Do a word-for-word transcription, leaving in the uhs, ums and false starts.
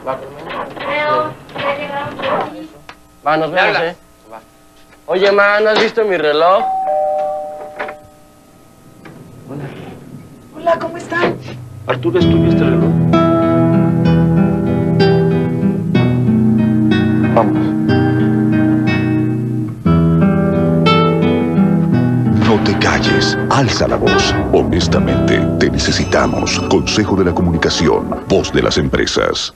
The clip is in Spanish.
Va, va, nos vemos, ¿eh? Va. Oye, ma, ¿no has visto mi reloj? Hola. Hola, ¿cómo están? Arturo, ¿es tuyo este reloj? Vamos. No te calles, alza la voz. Honestamente, te necesitamos. Consejo de la Comunicación, voz de las empresas.